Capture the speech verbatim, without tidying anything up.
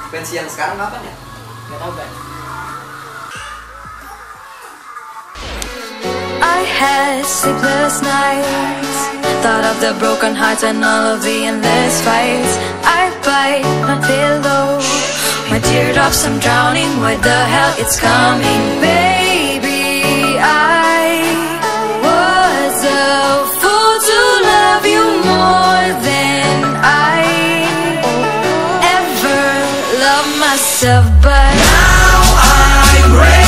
Pensi yang sekarang kapan ya? Gak tau kan. I had sleepless nights, thought of the broken hearts and all of the endless fights. I bite my pillow, my teardrops I'm drowning. What the hell, it's coming, baby. I was a fool to love you more than I ever loved myself, but now I'm ready.